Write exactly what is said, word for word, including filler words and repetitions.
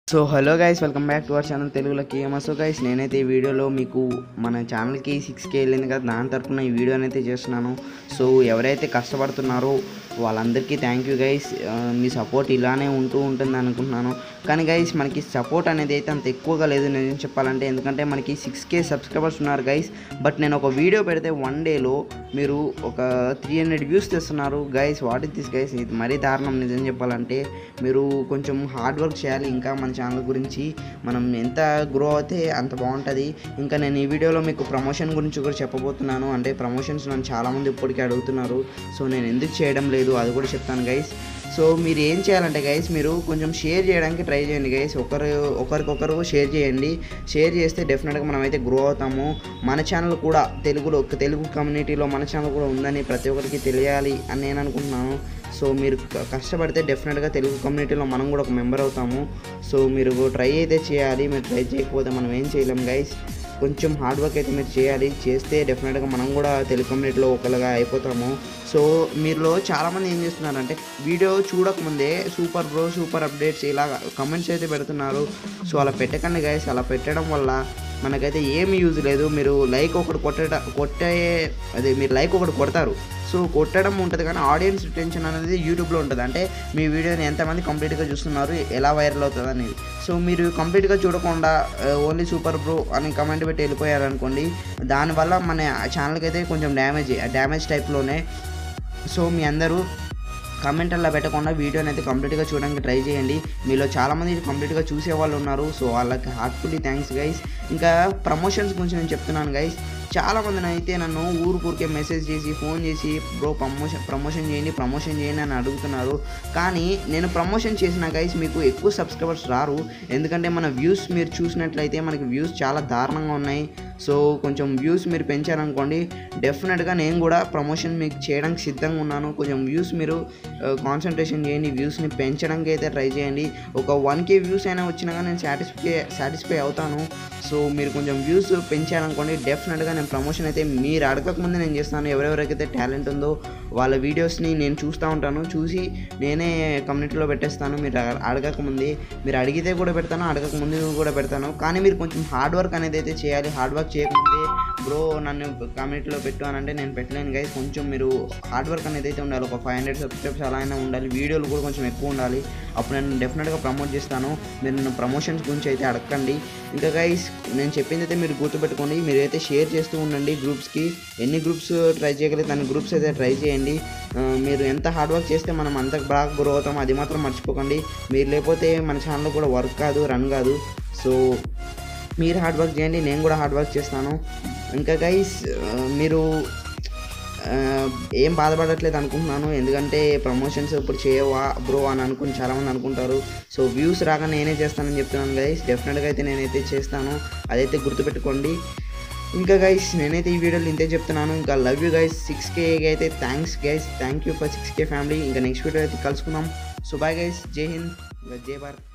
So hello guys, welcome back to our channel తెలుగులోకి ఏమో. So guys, నేనైతే ఈ వీడియోలో మీకు మన ఛానల్కి సిక్స్ కే వెళ్ళింది కదా, దాని తరఫున ఈ వీడియోని అయితే చేస్తున్నాను. సో ఎవరైతే కష్టపడుతున్నారో వాళ్ళందరికీ థ్యాంక్ యూ గైస్. మీ సపోర్ట్ ఇలానే ఉంటూ ఉంటుంది అనుకుంటున్నాను. కానీ గైస్, మనకి సపోర్ట్ అనేది అయితే అంత ఎక్కువగా లేదు నేను చెప్పాలంటే, ఎందుకంటే మనకి సిక్స్ కే సబ్స్క్రైబర్స్ ఉన్నారు గైస్. బట్ నేను ఒక వీడియో పెడితే వన్ డేలో మీరు ఒక త్రీ హండ్రెడ్ వ్యూస్ తెస్తున్నారు guys. What is this guys? ఇది మరీ దారుణం నిజం చెప్పాలంటే. మీరు కొంచెం హార్డ్ వర్క్ చేయాలి. ఇంకా మన ఛానల్ గురించి మనం ఎంత గ్రో అయితే అంత బాగుంటుంది. ఇంకా నేను ఈ వీడియోలో మీకు ప్రమోషన్ గురించి కూడా చెప్పబోతున్నాను. అంటే ప్రమోషన్స్ నన్ను చాలామంది ఇప్పటికీ అడుగుతున్నారు. సో నేను ఎందుకు చేయడం లేదు అది కూడా చెప్తాను గైస్. సో మీరు ఏం చేయాలంటే గైస్, మీరు కొంచెం షేర్ చేయడానికి ట్రై చేయండి గైస్. ఒకరు ఒకరికొకరు షేర్ చేయండి. షేర్ చేస్తే డెఫినెట్గా మనం అయితే గ్రో అవుతాము. మన ఛానల్ కూడా తెలుగులో తెలుగు కమ్యూనిటీలో మన ఛానల్ కూడా ఉందని ప్రతి ఒక్కరికి తెలియాలి అని నేను అనుకుంటున్నాను. సో మీరు కష్టపడితే డెఫినెట్గా తెలుగు కమ్యూనిటీలో మనం కూడా ఒక మెంబర్ అవుతాము. సో మీరు ట్రై అయితే చేయాలి. మీరు ట్రై చేయకపోతే మనం ఏం చేయలేం గైస్. కొంచెం హార్డ్ వర్క్ అయితే మీరు చేయాలి. చేస్తే డెఫినెట్గా మనం కూడా తెలుగు కమ్యూనిటీలో ఒకరిగా అయిపోతాము. సో మీరులో చాలామంది ఏం చేస్తున్నారంటే వీడియో చూడకముందే సూపర్ బ్రో, సూపర్ అప్డేట్స్ ఇలా కమెంట్స్ అయితే పెడుతున్నారు. సో అలా పెట్టకండి గైస్. అలా పెట్టడం వల్ల మనకైతే ఏమి యూజ్ లేదు. మీరు లైక్ ఒకటి కొట్ట కొట్టే అదే మీరు లైక్ ఒకటి కొడతారు. సో కొట్టడం ఉంటుంది కానీ ఆడియన్స్ రిటెన్షన్ అనేది యూట్యూబ్లో ఉంటుంది. అంటే మీ వీడియోని ఎంతమంది కంప్లీట్గా చూస్తున్నారు, ఎలా వైరల్ అవుతుంది అనేది. సో మీరు కంప్లీట్గా చూడకుండా ఓన్లీ సూపర్ బ్రో అని కమెంట్ పెట్టి వెళ్ళిపోయారనుకోండి, దానివల్ల మన ఛానల్కి అయితే కొంచెం డ్యామేజ్ డ్యామేజ్ టైప్లోనే. సో మీ అందరూ కామెంట్ అలా పెట్టకుండా వీడియోని అయితే కంప్లీట్గా చూడడానికి ట్రై చేయండి. మీలో చాలామంది కంప్లీట్గా చూసే వాళ్ళు ఉన్నారు. సో వాళ్ళకి హార్ట్ఫుల్లీ థ్యాంక్స్ గైస్. ఇంకా ప్రమోషన్స్ గురించి నేను చెప్తున్నాను గైస్. చాలామందిని అయితే నన్ను ఊరు ఊరికే మెసేజ్ చేసి ఫోన్ చేసి బ్రో ప్రమోషన్ ప్రమోషన్ చేయండి ప్రమోషన్ చేయండి అని అడుగుతున్నారు. కానీ నేను ప్రమోషన్ చేసిన గైస్ మీకు ఎక్కువ సబ్స్క్రైబర్స్ రారు. ఎందుకంటే మన వ్యూస్ మీరు చూసినట్లయితే మనకి వ్యూస్ చాలా దారుణంగా ఉన్నాయి. సో కొంచెం వ్యూస్ మీరు పెంచారనుకోండి, డెఫినెట్గా నేను కూడా ప్రమోషన్ మీకు చేయడానికి సిద్ధంగా ఉన్నాను. కొంచెం వ్యూస్ మీరు కాన్సన్ట్రేషన్ చేయండి. వ్యూస్ని పెంచడానికి అయితే ట్రై చేయండి. ఒక వన్ కే వ్యూస్ అయినా వచ్చినా కానీ నేను సాటిస్ఫై సాటిస్ఫై అవుతాను. సో మీరు కొంచెం వ్యూస్ పెంచారనుకోండి, డెఫినెట్గా నేను ప్రమోషన్ అయితే మీరు అడగకముందే నేను చేస్తాను. ఎవరెవరికైతే టాలెంట్ ఉందో వాళ్ళ వీడియోస్ని నేను చూస్తూ ఉంటాను. చూసి నేనే కమ్యూనిటీలో పెట్టేస్తాను. మీరు అడగకముందే, మీరు అడిగితే కూడా పెడతాను, అడగకముందు కూడా పెడతాను. కానీ మీరు కొంచెం హార్డ్ వర్క్ అనేది అయితే చేయాలి. హార్డ్ వర్క్ చేయకముందే బ్రో నన్ను కమ్యూనిటీలో పెట్టు అని అంటే నేను పెట్టలేను గైస్. కొంచెం మీరు హార్డ్ వర్క్ అనేది అయితే ఉండాలి. ఒక ఫైవ్ హండ్రెడ్ సబ్స్క్రైబ్స్ అలా అయినా ఉండాలి. వీడియోలు కూడా కొంచెం ఎక్కువ ఉండాలి. అప్పుడు నేను డెఫినెట్గా ప్రమోట్ చేస్తాను. మీరు నేను ప్రమోషన్స్ గురించి అయితే అడగండి. ఇంకా గైస్, నేను చెప్పింది అయితే మీరు గుర్తుపెట్టుకోండి. మీరైతే షేర్ చేస్తూ ఉండండి గ్రూప్స్కి. ఎన్ని గ్రూప్స్ ట్రై చేయగలిగితే అన్ని గ్రూప్స్ అయితే ట్రై చేయండి. మీరు ఎంత హార్డ్ వర్క్ చేస్తే మనం అంత బాగా గ్రో అవుతాం, అది మాత్రం మర్చిపోకండి. మీరు లేకపోతే మన ఛానల్ కూడా వర్క్ కాదు, రన్ కాదు. సో మీరు హార్డ్ వర్క్ చేయండి, నేను కూడా హార్డ్ వర్క్ చేస్తాను. ఇంకా గైస్, మీరు ఏం బాధపడట్లేదు అనుకుంటున్నాను. ఎందుకంటే ప్రమోషన్స్ ఇప్పుడు చేయవా బ్రో అని అనుకుని చాలామంది అనుకుంటారు. సో వ్యూస్ రాగా నేనే చేస్తానని చెప్తున్నాను గైస్. డెఫినెట్గా అయితే నేనైతే చేస్తాను, అదైతే గుర్తుపెట్టుకోండి. ఇంకా గైస్, నేనైతే ఈ వీడియోలో ఇంతే చెప్తున్నాను. ఇంకా love you guys. Six K అయితే thanks guys. Thank you for six K family. ఇంకా నెక్స్ట్ వీడియో అయితే కలుసుకుందాం. So bye guys. Jai Hind, జై భారత్.